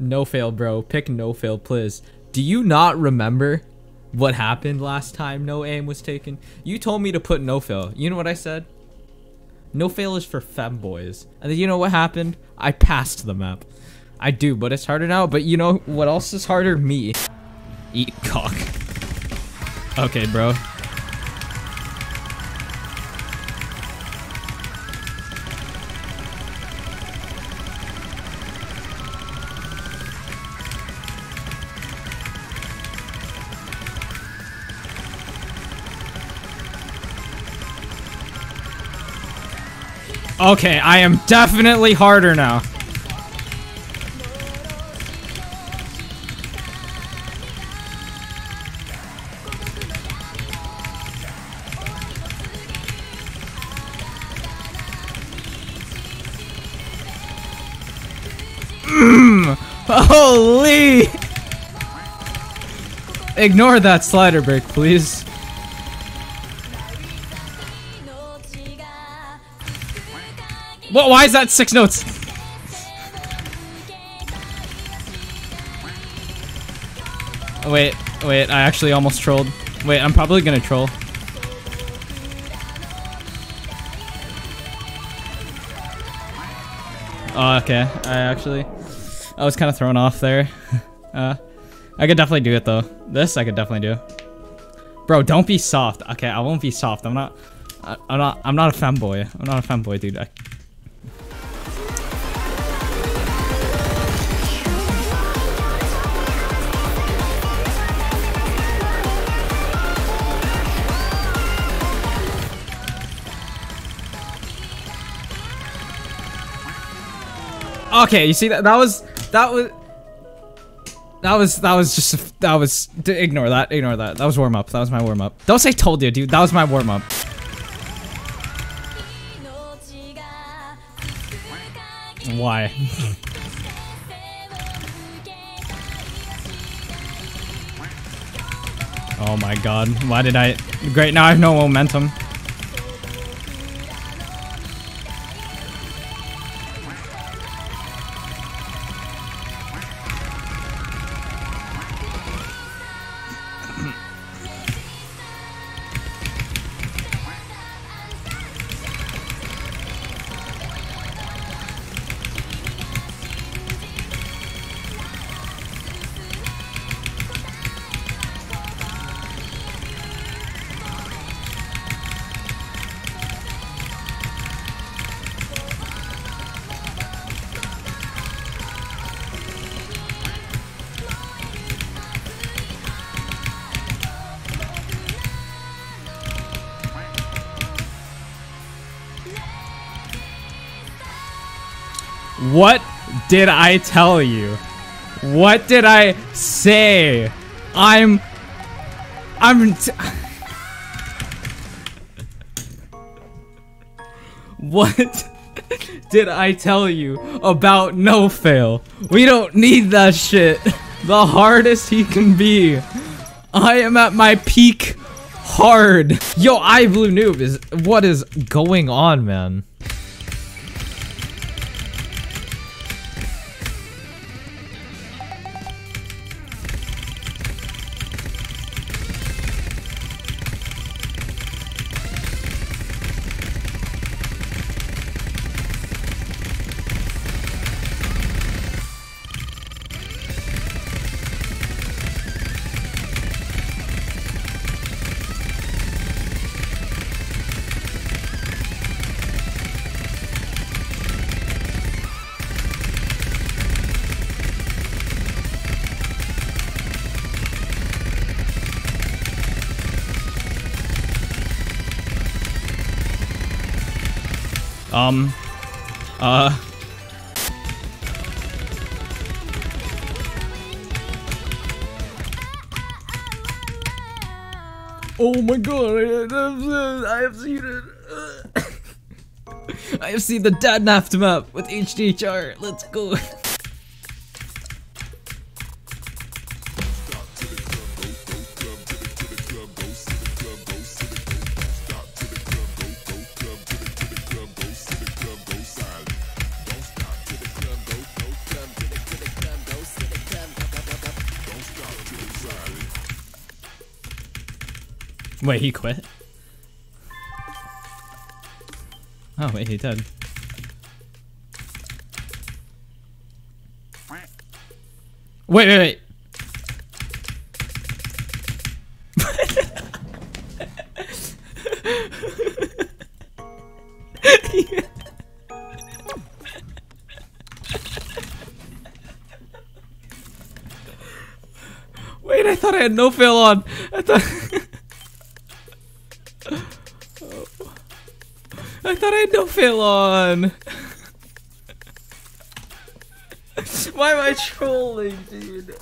No fail, bro. Pick no fail, please. Do you not remember what happened last time no aim was taken? You told me to put no fail. You know what I said? No fail is for femboys. And then you know what happened? I passed the map. I do, but it's harder now. But you know what else is harder? Me. Eat cock. Okay, bro. Okay, I am definitely harder now. Holy! Ignore that slider break, please. What? Why is that 6 notes? Oh, wait, I actually almost trolled. Wait, I'm probably gonna troll. Oh, okay. I was kind of thrown off there. I could definitely do it though. This I could definitely do. Bro, don't be soft. Okay, I won't be soft. I'm not a femboy. I'm not a femboy, dude. Okay, you see that was ignore that. That was warm up. That was my warm up. Don't say told you, dude. That was my warm up. Why? Oh my god. Why did I? Great, now I have no momentum. What did I tell you? What did I say? What did I tell you about no fail? We don't need that shit. The hardest he can be. I am at my peak hard. Yo, iBlue noob what is going on, man? Oh my god, I have seen it. I have seen the Dadnaft map with HDHR. Let's go. Wait, he quit? Oh, wait, he did. Wait, wait, wait. Wait, I thought I had no fail on. I thought I had no fail on. Why am I trolling, dude?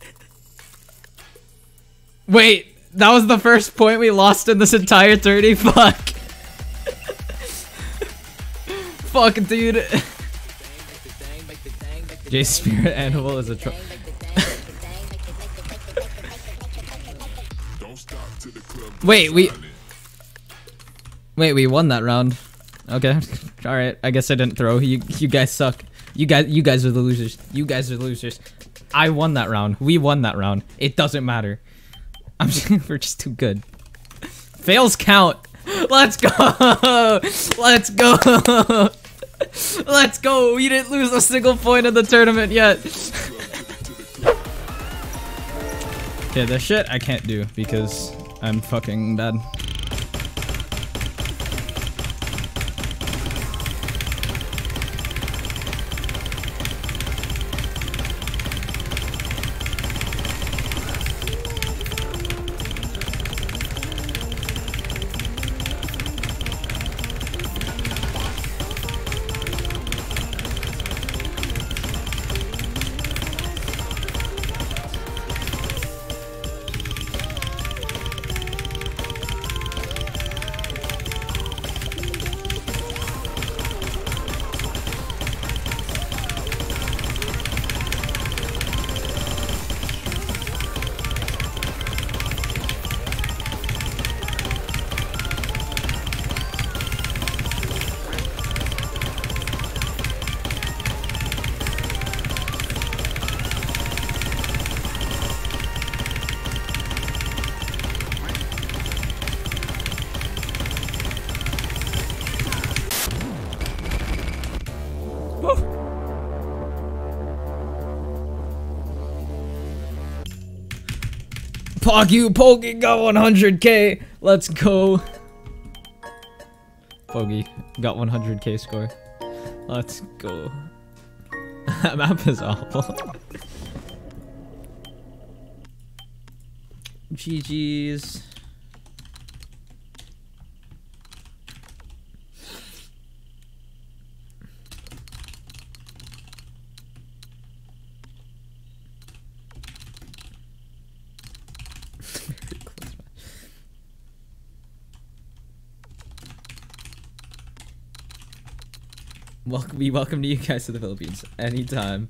Wait, that was the first point we lost in this entire 30? Fuck. Fuck, dude. J Spirit Animal is a troll. Wait, we won that round. Okay. Alright, I guess I didn't throw. You guys suck. You guys are the losers. You guys are the losers. I won that round. We won that round. It doesn't matter. We're just too good. Fails count. Let's go. Let's go. Let's go. We didn't lose a single point in the tournament yet. Okay, this shit I can't do because I'm fucking bad. Poggy got 100k. Let's go. Poggy got 100k score. Let's go. That map is awful. GG's. We welcome to you guys to the Philippines anytime.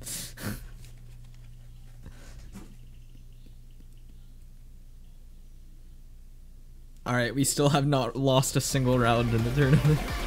Alright, we still have not lost a single round in the tournament.